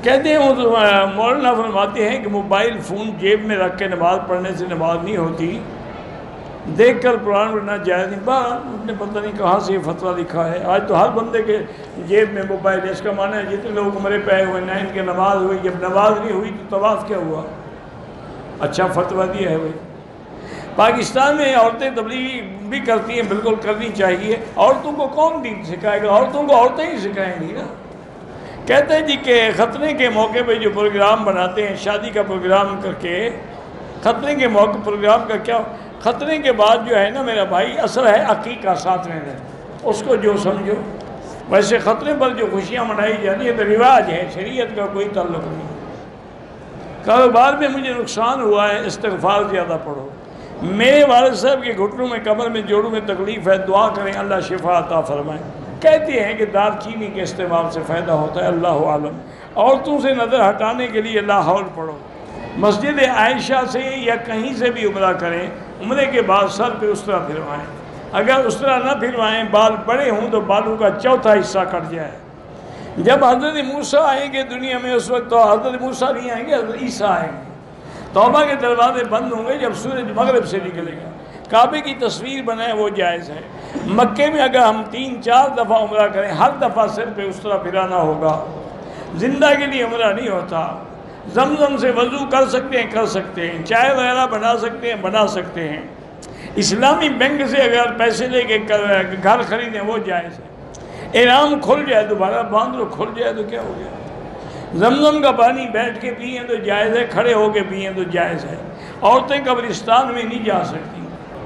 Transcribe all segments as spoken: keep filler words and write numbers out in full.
کہتے ہیں مولانا فرماتے ہیں کہ موبائل فون جیب میں رکھ کے نماز پڑھنے سے نماز نہیں ہوتی، دیکھ کر قرآن پڑھنا جائز نہیں۔ بار نے پتہ نہیں کہاں سے یہ فتویٰ لکھا ہے۔ آج تو ہر بندے کے جیب میں موبائل ہے، اس کا معنی ہے جتنے لوگ عمرے پہ آئے ہوئے نہ ان کی نماز ہوئی، جب نماز نہیں ہوئی تو طواف کیا ہوا؟ اچھا فتویٰ دیا ہے بھائی۔ پاکستان میں عورتیں تبلیغ بھی کرتی ہیں، بالکل کرنی چاہیے۔ عورتوں کو کون دین سکھائے گا؟ عورتوں کو عورتیں ہی سکھائیں گی نا۔ کہتے ہیں جی کہ خطنے کے موقع پہ جو پروگرام بناتے ہیں، شادی کا پروگرام کر کے، خطنے کے موقع پروگرام کا کیا، خطنے کے بعد جو ہے نا میرا بھائی اثر ہے عقیقہ ساتویں دن، اس کو جو سمجھو۔ ویسے خطنے پر جو خوشیاں منائی جاتی ہیں تو رواج ہے، شریعت کا کوئی تعلق نہیں۔ کاروبار میں مجھے نقصان ہوا ہے، استغفار زیادہ پڑھو۔ میرے والد صاحب کے گھٹنوں میں، کمر میں، جوڑوں میں تکلیف ہے، دعا کریں اللہ شفا عطا فرمائے۔ کہتے ہیں کہ دار چینی کے استعمال سے فائدہ ہوتا ہے، اللہ عالم۔ عورتوں سے نظر ہٹانے کے لیے لا حول پڑھو۔ مسجد عائشہ سے یا کہیں سے بھی عمرہ کریں، عمرے کے بعد سر پہ اس طرح پھروائیں۔ اگر اس طرح نہ پھروائیں، بال بڑے ہوں تو بالوں کا چوتھا حصہ کٹ جائے۔ جب حضرت موسیٰ آئیں گے دنیا میں اس وقت تو حضرت موسیٰ نہیں آئیں گے، حضرت عیسیٰ آئیں گے۔ توبہ کے دروازے بند ہوں گے جب سورج مغرب سے نکلے گا۔ کعبے کی تصویر بنائے وہ جائز ہے۔ مکے میں اگر ہم تین چار دفعہ عمرہ کریں، ہر دفعہ سر پہ اس طرح پھرانا ہوگا۔ زندہ کے لیے عمرہ نہیں ہوتا۔ زمزم سے وضو کر سکتے ہیں کر سکتے ہیں، چائے وغیرہ بنا سکتے ہیں بنا سکتے ہیں۔ اسلامی بینک سے اگر پیسے لے کے گھر خریدیں وہ جائز ہے۔ احرام کھل جائے دوبارہ باندھ لو، کھل جائے تو کیا ہو گیا؟ زمزم کا پانی بیٹھ کے پئیں تو جائز ہے، کھڑے ہو کے پئیں تو جائز ہے۔ عورتیں قبرستان میں نہیں جا سکتی۔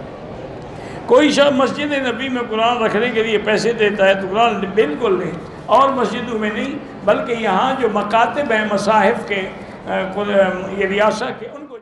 کوئی شخص مسجد نبی میں قرآن رکھنے کے لیے پیسے دیتا ہے تو قرآن بالکل نہیں، اور مسجدوں میں نہیں، بلکہ یہاں جو مکاتب ہیں مصاحف کے، یہ ریاست کے، ان کو